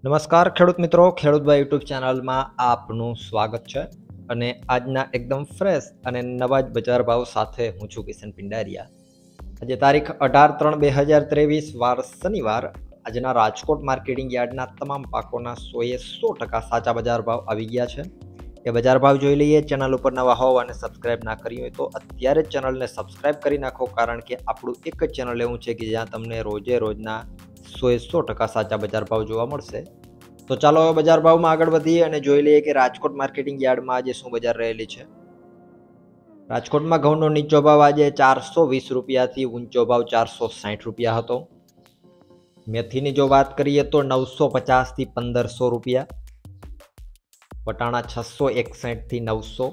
નમસ્કાર ખેડૂત મિત્રો, ખેડૂતભાઈ યુટ્યુબ ચેનલમાં આપનું સ્વાગત છે અને આજના એકદમ ફ્રેશ અને નવા જ બજાર ભાવ સાથે હું છું કિશન પિંડારિયા। આજે તારીખ 18/3/2023 વાર શનિવાર। આજના રાજકોટ માર્કેટિંગ યાર્ડના તમામ પાકોના 100% સાચા બજાર ભાવ આવી ગયા છે। એ બજાર ભાવ જોઈ લઈએ। ચેનલ ઉપર નવા હોવ અને સબસ્ક્રાઇબ ના કરી હોય તો અત્યારે જ ચેનલને સબસ્ક્રાઇબ કરી નાખો, કારણ કે આપણું એક જ ચેનલ એવું છે કે જ્યાં તમને રોજે રોજના 100% સાચા બજાર ભાવ જોવા મળશે। તો ચાલો હવે બજાર ભાવમાં આગળ વધીએ અને જોઈ લઈએ કે રાજકોટ માર્કેટિંગ યાર્ડમાં આજે શું બજાર રહેલી છે। રાજકોટમાં ઘઉંનો નીચો ભાવ આજે 420 રૂપિયાથી ઊંચો ભાવ 460 રૂપિયા હતો। મેથીની જો વાત કરીએ તો 950 થી 1500 રૂપિયા, વટાણા 661 થી 900,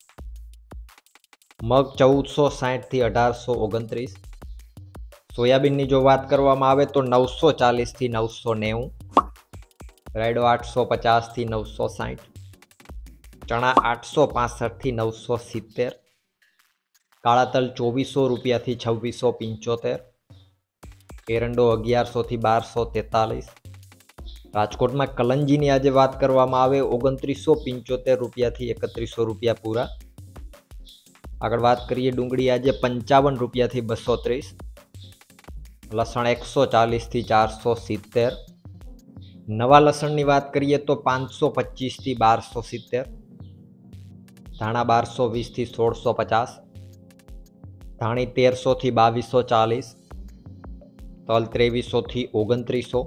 મગ 1460 થી 1829, સોયાબીનની જો વાત કરવામાં આવે તો 940 થી 990, રાયડો 850 થી 960, ચણા 865 થી 970, કાળા તલ 2400 રૂપિયાથી 2675, એરંડો 1100 થી 1243। રાજકોટમાં કલંજીની આજે વાત કરવામાં આવે 2975 રૂપિયાથી 3100 રૂપિયા પૂરા। આગળ વાત કરીએ ડુંગળી આજે 55 રૂપિયાથી 230, લસણ 140 થી 470, નવા લસણની વાત કરીએ તો 525 થી 1270, ધાણા 1220 થી 1650, ધાણી 1300 થી 2240, તલ 2300 થી 2900,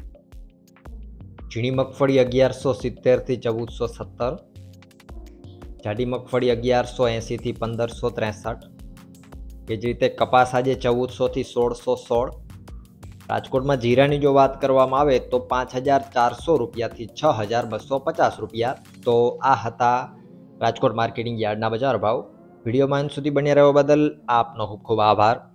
ઝીણી મગફળી 1170 થી 1417, જાડી મગફળી 1180 થી 1563। એ જ રીતે કપાસ આજે 1400 થી 1616। રાજકોટમાં જીરાની જો વાત કરવામાં આવે તો 5400 રૂપિયાથી 6250 રૂપિયા। તો આ હતા રાજકોટ માર્કેટિંગ યાર્ડના બજાર ભાવ। વિડીયોમાં અંત સુધી બન્યા રહેવા બદલ આપનો ખૂબ ખૂબ આભાર।